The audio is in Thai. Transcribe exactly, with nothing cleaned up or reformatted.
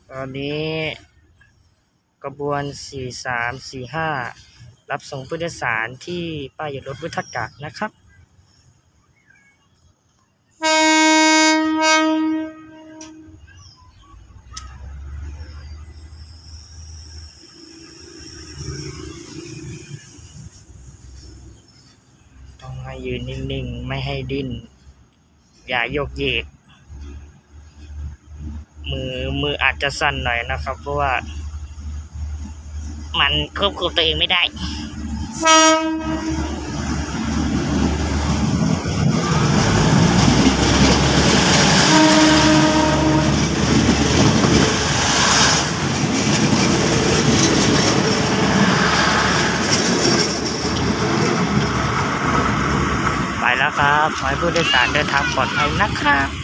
ตอนนี้กระบวนสี่สามสี่ห้ารับส่งผู้โดยสารที่ป้ายรถวุฒากะนะครับต้องให้ยืนนิ่งๆไม่ให้ดิ้นอย่าโยกเยกมือมืออาจจะสั่นหน่อยนะครับเพราะว่ามันควบคุมตัวเองไม่ได้ไปแล้วครับขอให้ผู้โดยสารเดินทางปลอดภัยนะครับ